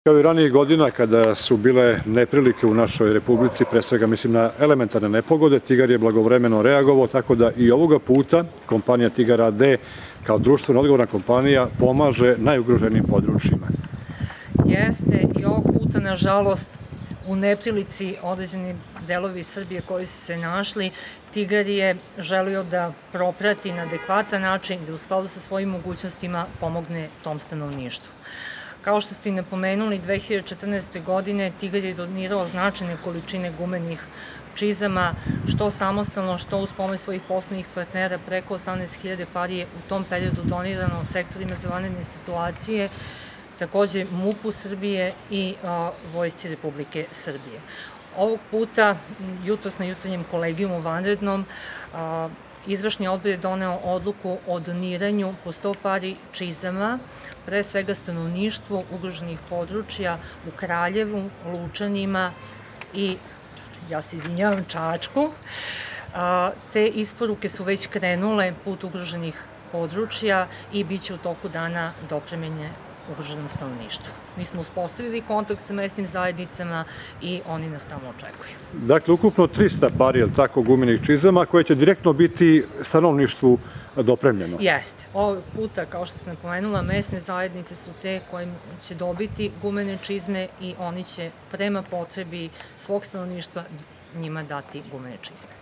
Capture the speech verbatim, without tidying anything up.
Kao i ranijih godina, kada su bile neprilike u našoj Republici, pre svega mislim na elementarne nepogode, Tigar je blagovremeno reagovao, tako da i ovoga puta kompanija Tigar a de kao društveno odgovorna kompanija pomaže najugroženijim područjima. Jeste, i ovog puta, nažalost, u neprilici određeni delovi Srbije koji su se našli, Tigar je želio da proprati na adekvatan način, da u skladu sa svojim mogućnostima pomogne tom stanovništvu. Kao što ste i napomenuli, dve hiljade četrnaeste. godine Tigar je donirao značajne količine gumenih čizama, što samostalno, što uz pomoć svojih poslovnih partnera. Preko osamnaest hiljada pari je u tom periodu donirano sektorima za vanredne situacije, takođe MUP-u Srbije i Vojsci Republike Srbije. Ovog puta, jutros na jutarnjem kolegijumu vanrednom, Izvršni odbor je doneo odluku o doniranju po sto pari čizama, pre svega stanovništvu ugroženih područja u Kraljevu, Lučanima i, ja se izvinjavam, Čačku. Te isporuke su već krenule put ugroženih područja i bit će u toku dana dopremljene ugroženom stanovništvu. Mi smo uspostavili kontakt sa mesnim zajednicama i oni nas tamo očekuju. Dakle, ukupno trista pari, je li tako, gumenih čizama, koje će direktno biti stanovništvu dopremljeno? Jeste. Ovog puta, kao što sam napomenula, mesne zajednice su te koje će dobiti gumene čizme i oni će prema potrebi svog stanovništva njima dati gumene čizme.